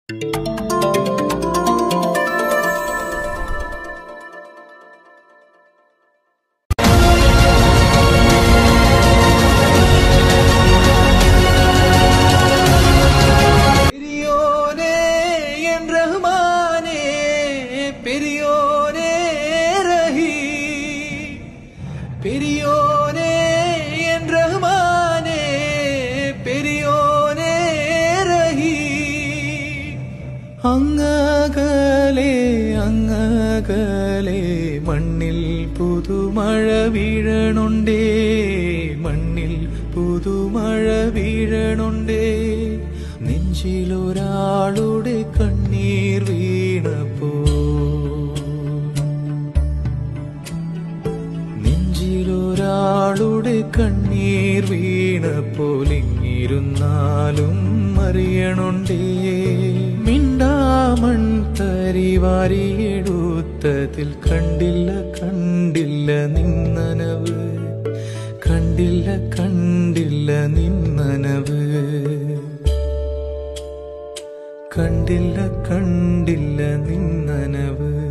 பெரியோனே என் ரஹ்மானே, பெரியோனே ரஹீ. അങ്ങകലെ അങ്ങകലെ മണ്ണിൽ പുതുമഴ വീഴണുണ്ടേ, മണ്ണിൽ പുതുമഴ വീഴണുണ്ടേ. നെഞ്ചിലൊരാളുടെ കണ്ണീർ വീണപ്പോ, നെഞ്ചിലൊരാളുടെ കണ്ണീർ വീണപ്പോൾ ഇങ്ങിരുന്നാലും അറിയണുണ്ടേ. മിണ്ടാമൺ തരിവാരിയെടുത്തതിൽ കണ്ടില്ല കണ്ടില്ല നിന്നനവ്, കണ്ടില്ല കണ്ടില്ല നിന്നനവ്, കണ്ടില്ല കണ്ടില്ല നിന്നനവ്.